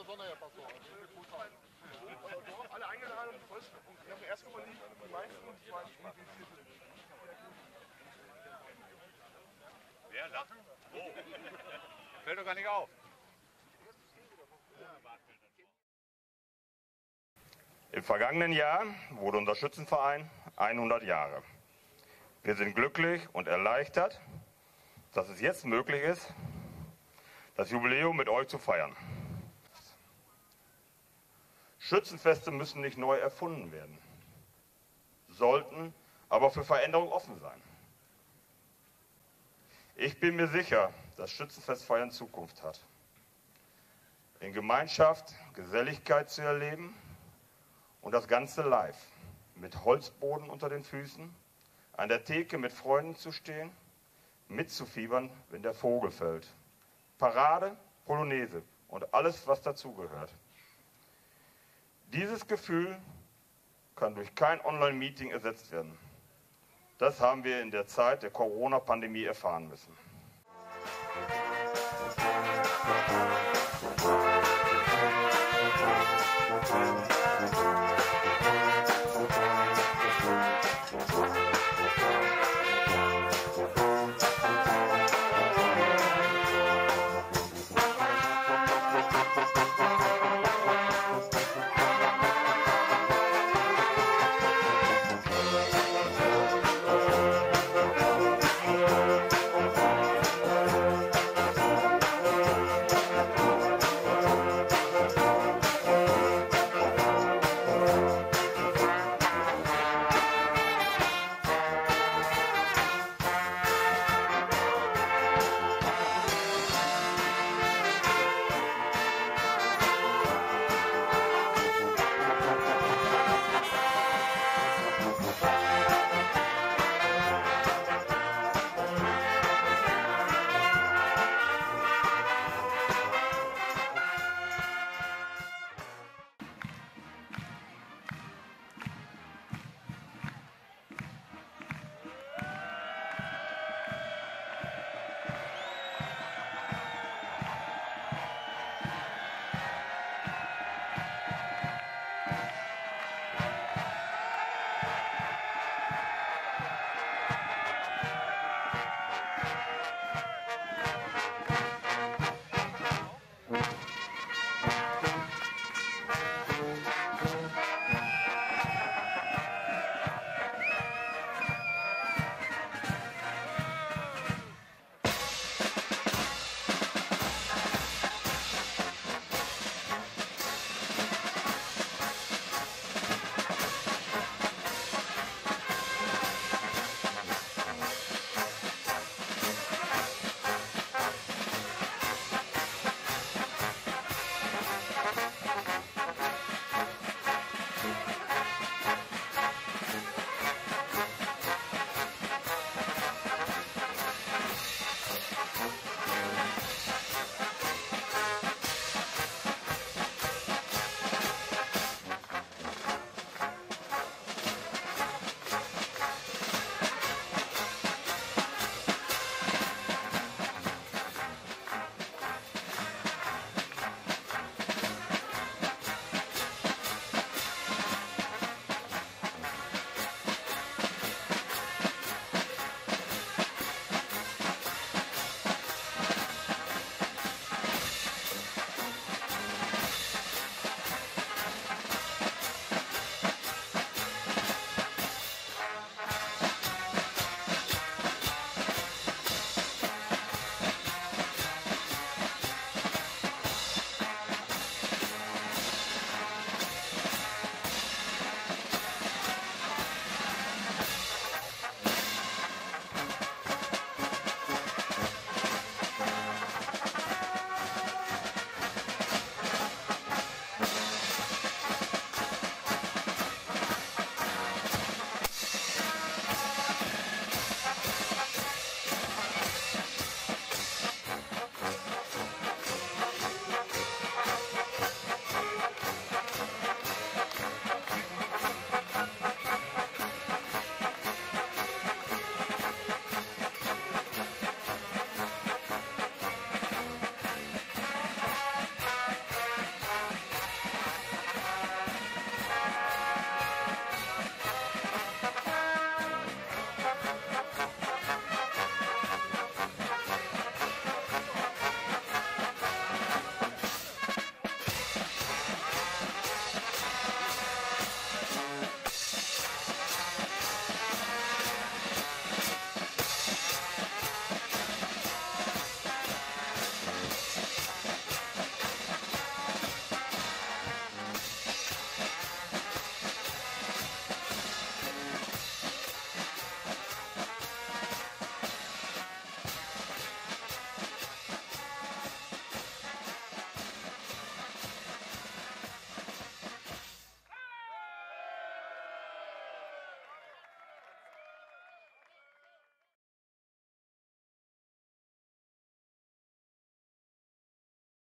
Alle eingeladen und wir haben erst mal die meisten und zweiten. Wer lachen? Oh. Fällt doch gar nicht auf. Im vergangenen Jahr wurde unser Schützenverein 100 Jahre. Wir sind glücklich und erleichtert, dass es jetzt möglich ist, das Jubiläum mit euch zu feiern. Schützenfeste müssen nicht neu erfunden werden, sollten aber für Veränderung offen sein. Ich bin mir sicher, dass Schützenfestfeiern Zukunft hat. In Gemeinschaft Geselligkeit zu erleben und das Ganze live, mit Holzboden unter den Füßen, an der Theke mit Freunden zu stehen, mitzufiebern, wenn der Vogel fällt. Parade, Polonaise und alles, was dazugehört. Dieses Gefühl kann durch kein Online-Meeting ersetzt werden. Das haben wir in der Zeit der Corona-Pandemie erfahren müssen.